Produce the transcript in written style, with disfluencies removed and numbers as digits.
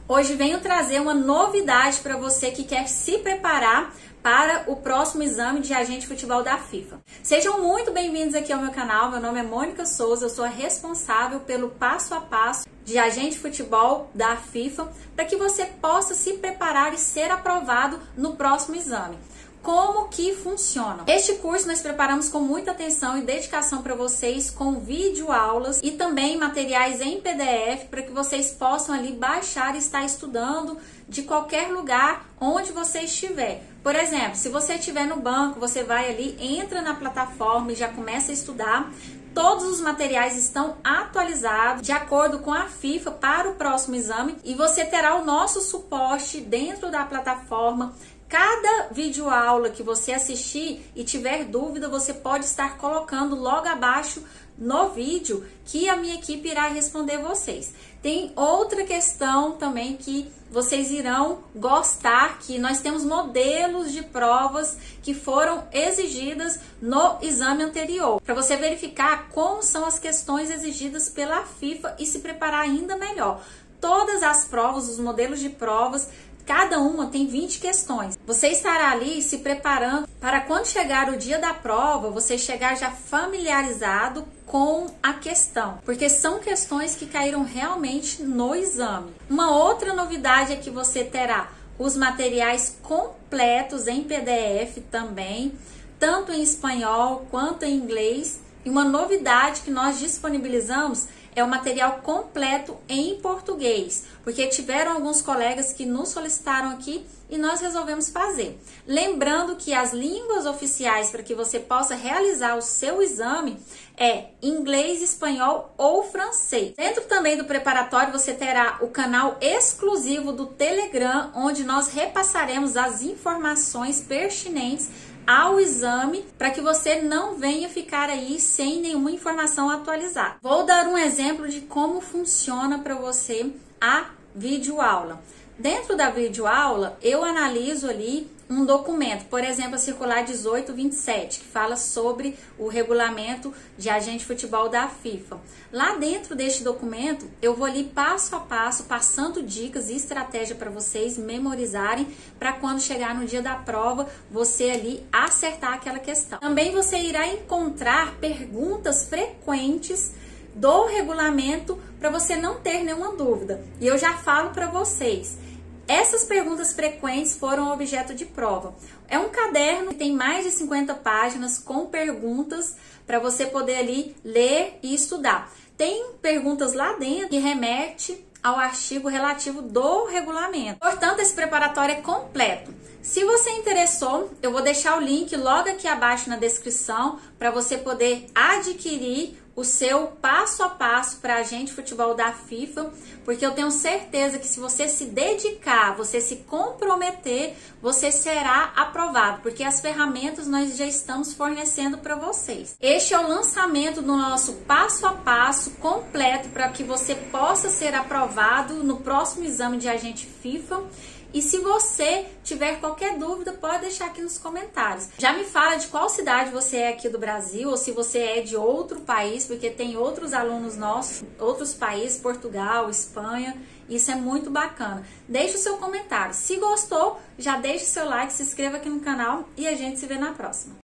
Hoje venho trazer uma novidade para você que quer se preparar para o próximo exame de agente de futebol da FIFA. Sejam muito bem-vindos aqui ao meu canal. Meu nome é Mônica Souza, eu sou a responsável pelo passo a passo de agente de futebol da FIFA para que você possa se preparar e ser aprovado no próximo exame. Como que funciona? Este curso nós preparamos com muita atenção e dedicação para vocês, com videoaulas e também materiais em PDF para que vocês possam ali baixar e estar estudando de qualquer lugar onde você estiver. Por exemplo, se você estiver no banco, você vai ali, entra na plataforma e já começa a estudar. Todos os materiais estão atualizados de acordo com a FIFA para o próximo exame e você terá o nosso suporte dentro da plataforma. Cada videoaula que você assistir e tiver dúvida, você pode estar colocando logo abaixo no vídeo que a minha equipe irá responder vocês. Tem outra questão também que vocês irão gostar, que nós temos modelos de provas que foram exigidas no exame anterior, para você verificar como são as questões exigidas pela FIFA e se preparar ainda melhor. Todas as provas, os modelos de provas, cada uma tem 20 questões. Você estará ali se preparando para quando chegar o dia da prova, você chegar já familiarizado com a questão, porque são questões que caíram realmente no exame. Uma outra novidade é que você terá os materiais completos em PDF também, tanto em espanhol quanto em inglês. E uma novidade que nós disponibilizamos é o material completo em português, porque tiveram alguns colegas que nos solicitaram aqui e nós resolvemos fazer. Lembrando que as línguas oficiais para que você possa realizar o seu exame é inglês, espanhol ou francês. Dentro também do preparatório você terá o canal exclusivo do Telegram, onde nós repassaremos as informações pertinentes ao exame, para que você não venha ficar aí sem nenhuma informação atualizada. Vou dar um exemplo de como funciona para você a videoaula. Dentro da videoaula, eu analiso ali um documento, por exemplo, a circular 1827, que fala sobre o regulamento de agente de futebol da FIFA. Lá dentro deste documento, eu vou ali passo a passo, passando dicas e estratégia para vocês memorizarem, para quando chegar no dia da prova, você ali acertar aquela questão. Também você irá encontrar perguntas frequentes do regulamento para você não ter nenhuma dúvida. E eu já falo para vocês, essas perguntas frequentes foram objeto de prova. É um caderno que tem mais de 50 páginas com perguntas para você poder ali ler e estudar. Tem perguntas lá dentro que remete ao artigo relativo do regulamento. Portanto, esse preparatório é completo. Se você interessou, eu vou deixar o link logo aqui abaixo na descrição para você poder adquirir o seu passo a passo para agente de futebol da FIFA, porque eu tenho certeza que se você se dedicar, você se comprometer, você será aprovado, porque as ferramentas nós já estamos fornecendo para vocês. Este é o lançamento do nosso passo a passo completo para que você possa ser aprovado no próximo exame de agente FIFA. E se você tiver qualquer dúvida, pode deixar aqui nos comentários. Já me fala de qual cidade você é aqui do Brasil, ou se você é de outro país, porque tem outros alunos nossos, outros países, Portugal, Espanha. Isso é muito bacana. Deixe o seu comentário. Se gostou, já deixe o seu like, se inscreva aqui no canal e a gente se vê na próxima.